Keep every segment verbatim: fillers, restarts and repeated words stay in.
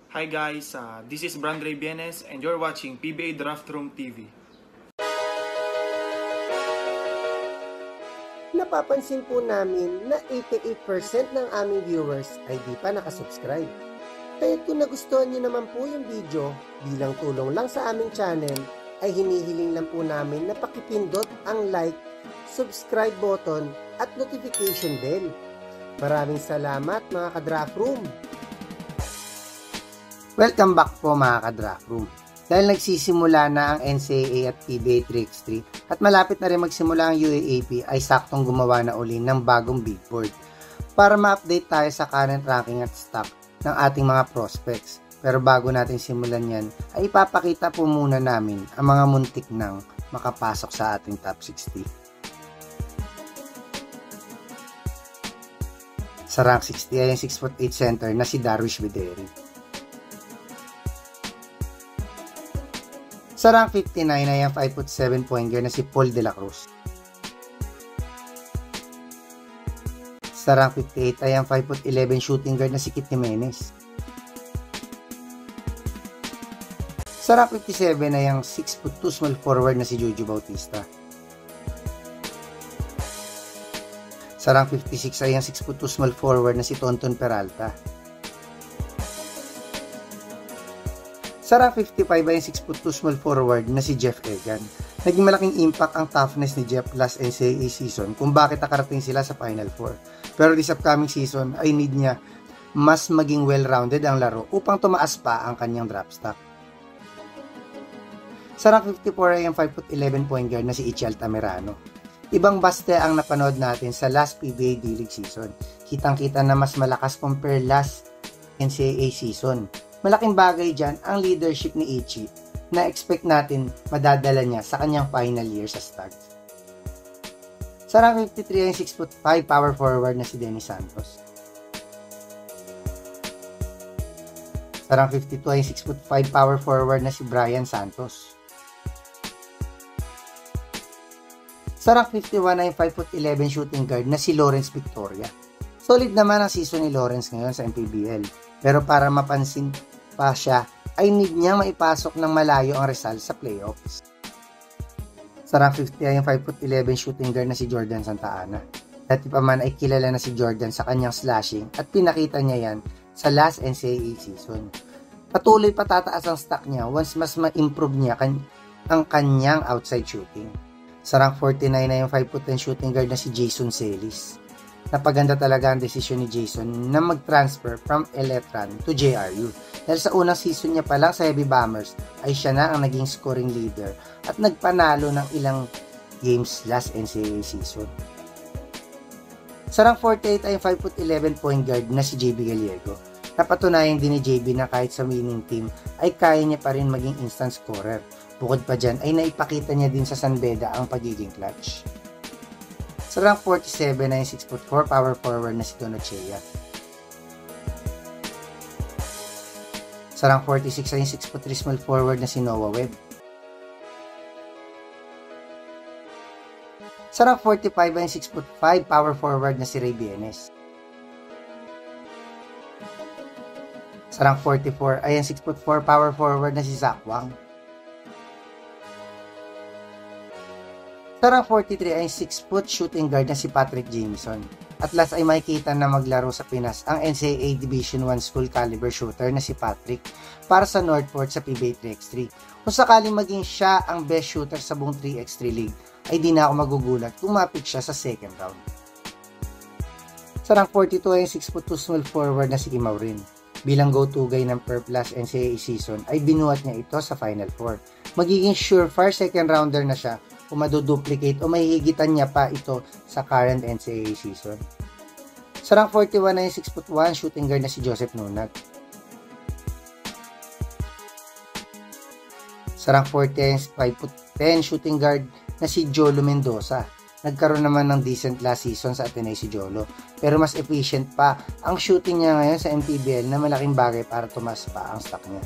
Hi guys, uh, this is Brandre Bienes and you're watching P B A Draft Room T V. Napapansin po namin na eighty-eight percent ng aming viewers ay di pa nakasubscribe. Kaya kung nagustuhan niyo naman po yung video, bilang tulong lang sa aming channel, ay hinihiling lang po namin na pakipindot ang like, subscribe button at notification bell. Maraming salamat mga ka-Draft Room! Welcome back po mga ka-Draft Room. Dahil nagsisimula na ang N C A A at P B A three by three at malapit na rin magsimula ang U A A P ay saktong gumawa na uli ng bagong big board para ma-update tayo sa current ranking at stock ng ating mga prospects. Pero bago natin simulan yan ay ipapakita po muna namin ang mga muntik nang makapasok sa ating top sixty. Sa rank sixty ay ang six foot eight center na si Darwish Videri. Sa rank fifty-nine ay ang five foot seven point guard na si Paul De La Cruz. Sa rank fifty-eight ay ang five foot eleven shooting guard na si Kit Jimenez. Sa rank fifty-seven ay ang six foot two small forward na si Juju Bautista. Sa rank fifty-six ay ang six foot two small forward na si Tonton Peralta. Sa rank fifty-five ay ang six foot two small forward na si Jeff Egan. Naging malaking impact ang toughness ni Jeff last N C A A season kung bakit nakarating sila sa Final Four. Pero this upcoming season ay need niya mas maging well-rounded ang laro upang tumaas pa ang kanyang draft stock. Sa rank fifty-four ay ang five foot eleven point guard na si Ichiel Tamerano. Ibang baste ang napanood natin sa last P B A D-League season. Kitang-kita na mas malakas compare last N C A A season. Malaking bagay dyan ang leadership ni Ichi na expect natin madadala niya sa kanyang final year sa Stags. Sa rank fifty-three ay six foot five power forward na si Dennis Santos. Sa rank fifty-two ay six foot five power forward na si Brian Santos. Sa rank fifty-one ay five foot eleven shooting guard na si Lawrence Victoria. Solid naman ang season ni Lawrence ngayon sa M P B L. Pero para mapansin pa siya, ay need niyang maipasok ng malayo ang Rizal sa playoffs. Sa rank fifty ay ang five foot eleven shooting guard na si Jordan Santa Ana. Dati pa man ay kilala na si Jordan sa kanyang slashing at pinakita niya yan sa last N C A A season. Patuloy patataas ang stock niya once mas ma-improve niya kan ang kanyang outside shooting. Sa rank forty-nine ay ang five foot ten shooting guard na si Jason Celis. Napaganda talaga ang desisyon ni Jason na mag-transfer from Eletran to J R U. Dahil sa unang season niya pa lang sa Heavy Bombers ay siya na ang naging scoring leader at nagpanalo ng ilang games last N C A A season. Sa rank forty-eight ay five foot eleven point guard na si J B Gallego. Napatunayan din ni J B na kahit sa winning team ay kaya niya pa rin maging instant scorer. Bukod pa dyan ay naipakita niya din sa San Beda ang pagiging clutch. Sa rank forty-seven ay six foot four power forward na si Donachea. Sa rank forty-six ay six foot three small forward na si Noah Webb. Sa rank forty-five ay six foot five power forward na si Ray Bienes. Sa rank forty-four ay six foot four power forward na si Zach Wang. Sa rank forty-three ay six foot shooting guard na si Patrick Jameson. At last ay makikita na maglaro sa Pinas ang N C A A Division one school caliber shooter na si Patrick para sa Northport sa P B A three by three. Kung sakaling maging siya ang best shooter sa buong three by three league, ay di na ako magugulat kung mapik siya sa second round. Sa rank forty-two ay six foot two small forward na si Imaurin. Bilang go-to guy ng Perp last N C A A season ay binuhat niya ito sa Final Four. Magiging surefire second rounder na siya kung maduduplicate o mahihigitan niya pa ito sa current N C A A season. Sa rank forty-one ay six foot one shooting guard na si Joseph Nunag. Sa rank forty ay five foot ten shooting guard na si Jolo Mendoza. Nagkaroon naman ng decent last season sa Ateneo si Jolo, pero mas efficient pa ang shooting niya ngayon sa M P B L na malaking bagay para tumas pa ang stock niya.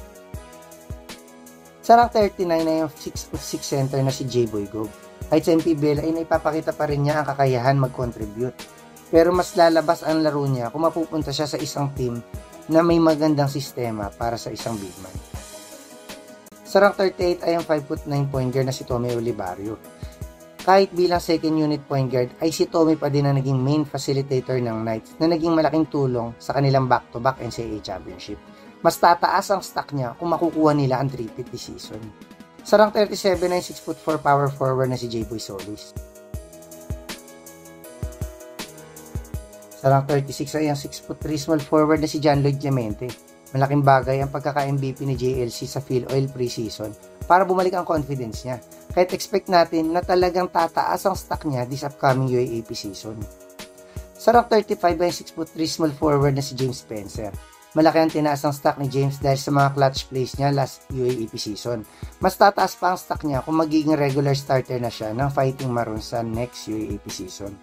Sa rank thirty-nine ay yung six foot six center na si J-Boy Gob. Kahit sa M P B L ay naipapakita pa rin niya ang kakayahan mag-contribute. Pero mas lalabas ang laro niya kung mapupunta siya sa isang team na may magandang sistema para sa isang big man. Sa rank thirty-eight ay ang five foot nine point guard na si Tommy Olivario. Kahit bilang second unit point guard ay si Tommy pa din ang naging main facilitator ng Knights na naging malaking tulong sa kanilang back-to-back N C A A championship. Mas tataas ang stock niya kung makukuha nila ang three-peat this season. Sa rank thirty-seven ay six foot four power forward na si J-Boy Solis. Sa rank thirty-six ay ang six foot three small forward na si John Lloyd Clemente. Malaking bagay ang pagkaka-M V P ni J L C sa Phil Oil preseason para bumalik ang confidence niya. Kahit expect natin na talagang tataas ang stock niya this upcoming U A A P season. Sa rank thirty-five ay six foot three small forward na si James Spencer. Malaki ang tinaas ang stock ni James dahil sa mga clutch plays niya last U A A P season. Mas tataas pa ang stock niya kung magiging regular starter na siya ng Fighting Maroons sa next U A A P season.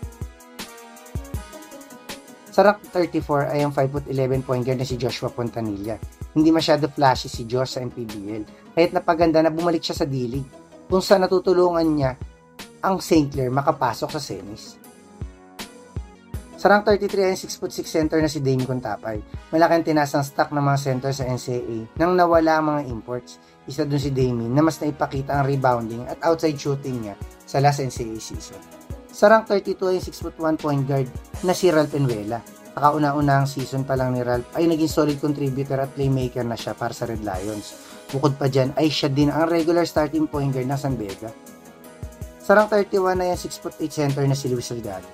Sa rank thirty-four ay ang five foot eleven point guard na si Joshua Pontanilla. Hindi masyado flashy si Josh sa M P B L, kahit napaganda na bumalik siya sa D-League, kung saan natutulungan niya ang Saint Clair makapasok sa semis. Sa rank thirty-three ay ang six foot six center na si Dame Contapay. Malaki ang tinaas ang stock ng mga center sa N C A A nang nawala ang mga imports. Isa dun si Dame na mas naipakita ang rebounding at outside shooting niya sa last N C A A season. Sa rank thirty-two ay six foot one point guard na si Ralph Penuela. Nakauna-unahang season pa lang ni Ralph ay naging solid contributor at playmaker na siya para sa Red Lions. Bukod pa dyan ay siya din ang regular starting point guard ng San Vega. Sa rank thirty-one ay ang six foot eight center na si Luis Salgado.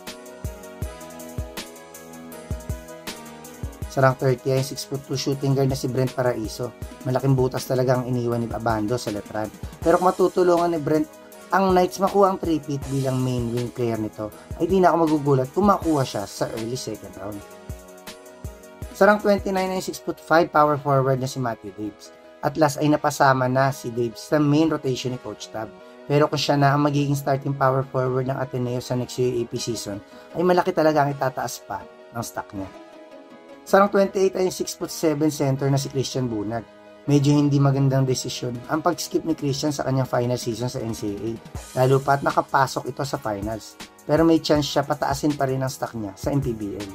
Sa rank thirty ay six foot two shooting guard na si Brent Paraiso. Malaking butas talaga ang iniwan ni Abando sa letran. Pero kung matutulungan ni Brent ang Knights makuha ang three-peat bilang main wing player nito, ay di na ako magugulat kung makuha siya sa early second round. Sa rank twenty-nine ay six foot five power forward na si Matthew Daves. At last ay napasama na si Daves sa main rotation ni Coach Tab. Pero kung siya na ang magiging starting power forward ng Ateneo sa next U A A P season, ay malaki talaga ang itataas pa ng stock niya. Sa rank twenty-eight ay six foot seven center na si Christian Bunag. Medyo hindi magandang desisyon ang pag-skip ni Christian sa kanyang final season sa N C A A, lalo pa at nakapasok ito sa finals, pero may chance siya pataasin pa rin ang stock niya sa M P B L.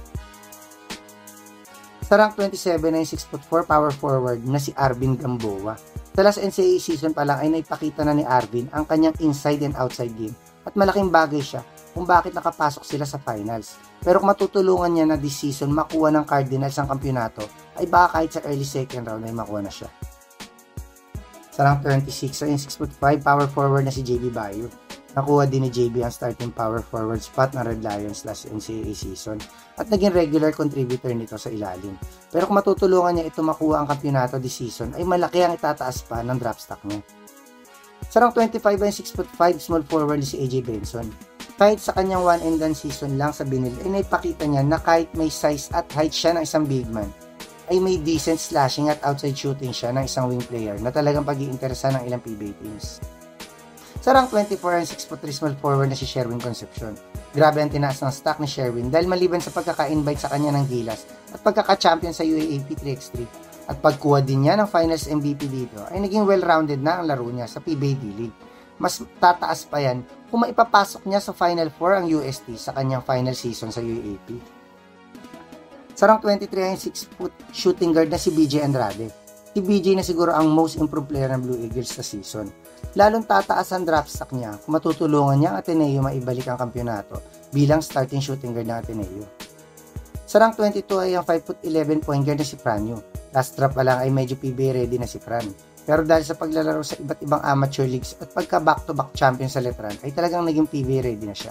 Sa rank twenty-seven ay six foot four power forward na si Arvin Gamboa. Sa last N C A A season pa lang ay naipakita na ni Arvin ang kanyang inside and outside game at malaking bagay siya kung bakit nakapasok sila sa finals. Pero kung matutulungan niya na this season makuha ng Cardinals ang kampyonato, ay baka kahit sa early second round ay makuha na siya. Sa rank twenty-six ay six foot five power forward na si J B Bayo. Nakuha din ni J B ang starting power forward spot ng Red Lions last N C A A season at naging regular contributor nito sa ilalim. Pero kung matutulungan niya ito makuha ang kampyonato this season, ay malaki ang itataas pa ng draft stock niya. Sa rank twenty-five ay six foot five small forward na si A J Benson. Kahit sa kanyang one and done season lang sa Binil, ay naipakita niya na kahit may size at height siya ng isang big man, ay may decent slashing at outside shooting siya ng isang wing player na talagang pag-iinteresan ng ilang P B A teams. Sa rank twenty-four ay six foot three small forward na si Sherwin Concepcion. Grabe ang tinaas ng stock ni Sherwin dahil maliban sa pagkaka-invite sa kanya ng Gilas at pagkaka-champion sa U A A P three by three at pagkuha din niya ng finals M V P dito, ay naging well-rounded na ang laro niya sa P B A D-League. Mas tataas pa yan kung maipapasok niya sa Final Four ang U S T sa kanyang final season sa U A A P. Sa rank twenty-three ay six foot shooting guard na si B J Andrade. Si B J na siguro ang most improved player ng Blue Eagles sa season. Lalong tataas ang draft stock niya kung matutulungan niya ang Ateneo maibalik ang kampyonato bilang starting shooting guard ng Ateneo. Sa rank twenty-two ay ang five foot eleven point guard na si Franyo. Last draft pa lang ay medyo P B A ready na si Fran. Pero dahil sa paglalaro sa iba't ibang amateur leagues at pagka back-to-back champion sa Letran, ay talagang naging P B A ready na siya.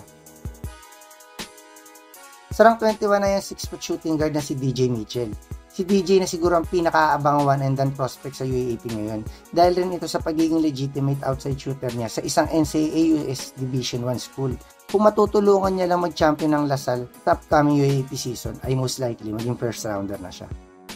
Sa rank twenty-one ay ang six foot shooting guard na si D J Mitchell. Si D J na siguro ang pinakaabangang one and done prospect sa U A A P ngayon dahil rin ito sa pagiging legitimate outside shooter niya sa isang N C A A U S Division one school. Kung matutulungan niya lang mag-champion ng Lasal sa upcoming U A A P season, ay most likely maging first rounder na siya.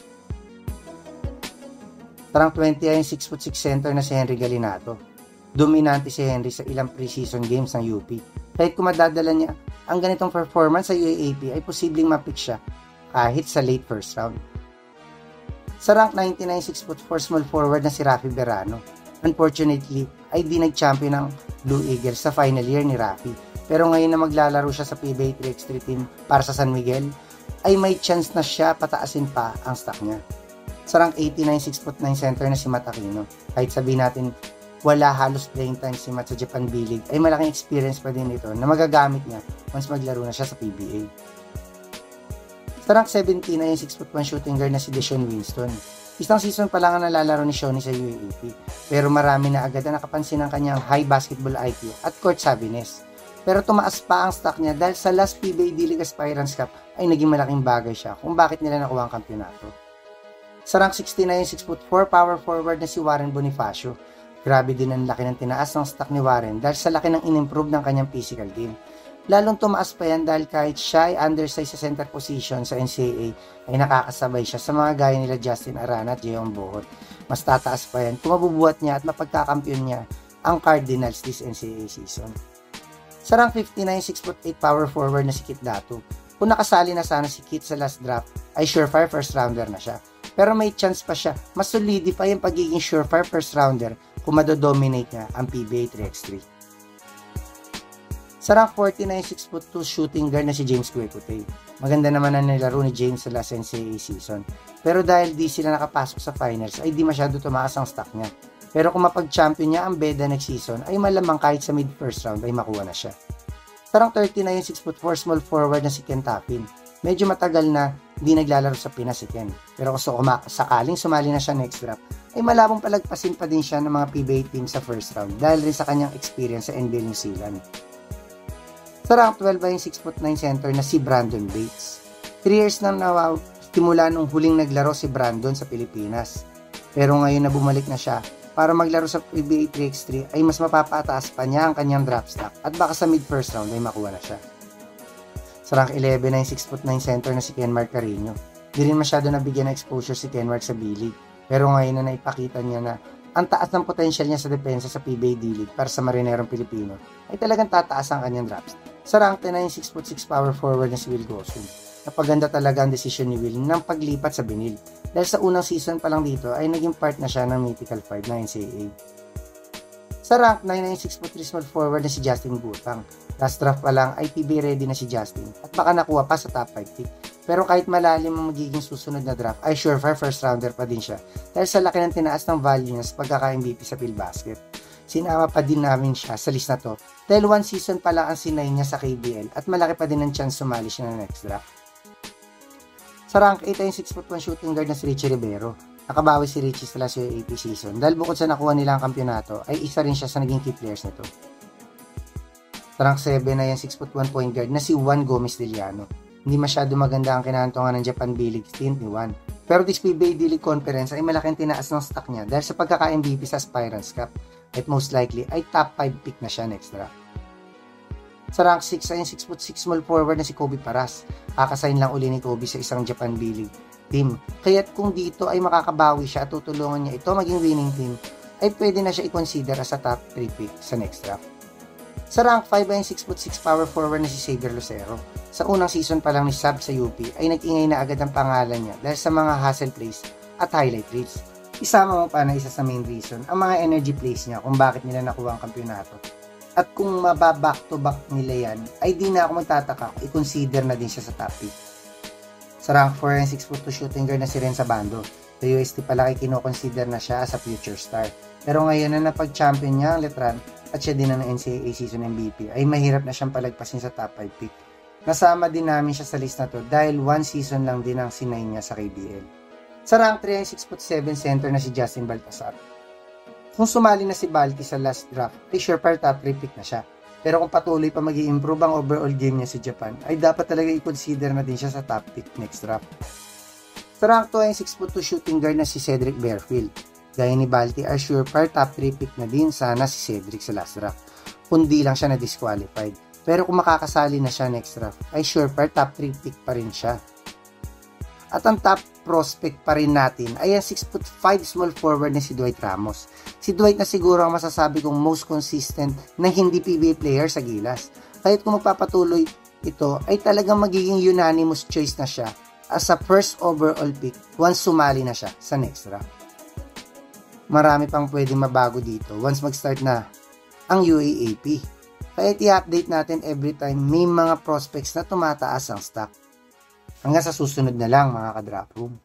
Sa rank twenty ay six foot six center na si Henry Galinato. Dominante si Henry sa ilang preseason games ng U P. Kahit kung madadala niya ang ganitong performance sa U A A P, ay posibleng mapick siya kahit sa late first round. Sa rank ninety-nine, six foot four small forward na si Rafi Berano. Unfortunately, ay di nag-champion ng Blue Eagles sa final year ni Rafi. pero ngayon na maglalaro siya sa P B A three by three team para sa San Miguel, ay may chance na siya pataasin pa ang stock niya. Sa rank eighty-nine, six foot nine center na si Matt Aquino. Kahit sabihin natin wala halos playing time si Matt sa Japan B-League, ay malaking experience pa din ito na magagamit niya once maglaro na siya sa P B A. Sa rank seventeen ay yung six foot one shooting guard na si Deshaun Winston. Isang season pa lang ang nalalaro ni Shawnee sa U A A P, pero marami na agad na nakapansin ang kanyang high basketball I Q at court savviness. Pero tumaas pa ang stock niya dahil sa last P B A D-League Aspirants Cup ay naging malaking bagay siya kung bakit nila nakuha ang kampyonato. Sa rank sixteen ay yung six foot four power forward na si Warren Bonifacio. Grabe din ang laki ng tinaas ng stock ni Warren dahil sa laki ng in-improve ng kanyang physical game. Lalong tumaas pa yan dahil kahit siya ay undersized sa center position sa N C A A ay nakakasabay siya sa mga gaya nila Justin Arana at Jeong Bohot. Mas tataas pa yan kung mabubuhat niya at mapagkakampiyon niya ang Cardinals this N C A A season. Sa rank fifty-nine, six foot eight power forward na si Kit Datu. Kung nakasali na sana si Kit sa last draft ay surefire first rounder na siya. Pero may chance pa siya mas solidify yung pagiging surefire first rounder kung madodominate niya ang P B A three by three. Sa rank forty-nine, six foot two shooting guard na si James Kwekutey. Maganda naman ang nilaro ni James sa last N C A A season. Pero dahil di sila nakapasok sa finals ay di masyado tumaas ang stock niya. Pero kung mapag-champion niya ang beda next season ay malamang kahit sa mid first round ay makuha na siya. Sa rank thirty-nine, six foot four small forward na si Ken Tapin. Medyo matagal na di naglalaro sa Pinas si Ken. Pero kung sakaling sumali na siya next draft ay malabong palagpasin pa din siya ng mga P B A team sa first round dahil rin sa kanyang experience sa N B A New Zealand. Sa rank twelve ay yung six foot nine center na si Brandon Bates. three years nang nawaw simula nung huling naglaro si Brandon sa Pilipinas. Pero ngayon na bumalik na siya para maglaro sa P B A three by three ay mas mapapataas pa niya ang kanyang draft stock at baka sa mid first round ay makuha na siya. Sa rank eleven ay yung six foot nine center na si Kenmark Carino. Di rin masyado nabigyan ng exposure si Kenmark sa B-League. Pero ngayon na naipakita niya na ang taas ng potential niya sa depensa sa P B A D-League para sa Marinerong Pilipino ay talagang tataas ang kanyang draft stock. Sa rank ten ay six foot six power forward na si Will Gosun. Napaganda talaga ang desisyon ni Will ng paglipat sa Benil. Dahil sa unang season pa lang dito ay naging part na siya ng Mythical five na N C A A. Sa rank nine ay six foot three small forward na si Justin Butang. Last draft pa lang ay P B A ready na si Justin at baka nakuha pa sa top five pick. Pero kahit malalim ang magiging susunod na draft ay surefire first rounder pa din siya dahil sa laki ng tinaas ng value niya sa pagkaka-M V P sa PhilBasket. Sinama pa din namin siya sa list na to dahil one season pa lang ang sinay niya sa K B L at malaki pa din ang chance sumali siya ng next draft. Sa rank eight ay six foot one shooting guard na si Richie Rivero. Nakabawi si Richie sa last U A A P season dahil bukod sa nakuha nila ang kampyonato ay isa rin siya sa naging key players nito. Sa rank seven ay ang six foot one point guard na si Juan Gomez Deliano. Hindi masyado maganda ang kinantongan ng Japan B-League stint ni Juan. Pero this P B A D-League Conference ay malaking tinaas ng stock niya dahil sa pagkaka-M V P sa Aspirants Cup. At most likely ay top five pick na siya next draft. Sa rank six ay yung six foot six small forward na si Kobe Paras. Kakasign lang uli ni Kobe sa isang Japan B-League team. Kaya't kung dito ay makakabawi siya at tutulungan niya ito maging winning team, ay pwede na siya i-consider as a top three pick sa next draft. Sa rank five ay yung six foot six power forward na si Xavier Lucero. Sa unang season pa lang ni Sab sa U P ay nag-ingay na agad ang pangalan niya dahil sa mga hustle plays at highlight reels. Isama mo pa na isa sa main reason ang mga energy plays niya kung bakit nila nakuha ang kampyonato. At kung mababack to back nila yan, ay di na ako magtataka, i-consider na din siya sa top pick. Sa rank four ay six foot two shooting guard na si Renza Bando. Sa U S T pala ay kino-consider na siya as a future star. Pero ngayon na napag-champion niya ang Letran at siya din na ng N C A A season M V P, ay mahirap na siyang palagpasin sa top five pick. Nasama din namin siya sa list na to dahil one season lang din ang sinay niya sa K B L. Sa rank three ay six foot seven center na si Justin Baltasar. Kung sumali na si Balti sa last draft, ay sure par top three pick na siya. Pero kung patuloy pa mag-i-improve ang overall game niya sa Japan, ay dapat talaga i-consider na din siya sa top pick next draft. Sa rank two ay six foot two shooting guard na si Cedric Bearfield. Gaya ni Balti ay sure par top three pick na din sana si Cedric sa last draft. Kundi lang siya na disqualified. Pero kung makakasali na siya next draft, ay sure par top three pick pa rin siya. At ang top prospect pa rin natin ay ang six foot five small forward na si Dwight Ramos. Si Dwight na siguro ang masasabi kong most consistent na hindi P B A player sa Gilas. Kahit kung magpapatuloy ito ay talagang magiging unanimous choice na siya as a first overall pick once sumali na siya sa next draft. Marami pang pwedeng mabago dito once mag-start na ang U A A P. Kaya i-update natin every time may mga prospects na tumataas ang stock. Hanggang sa susunod na lang mga ka-drop room.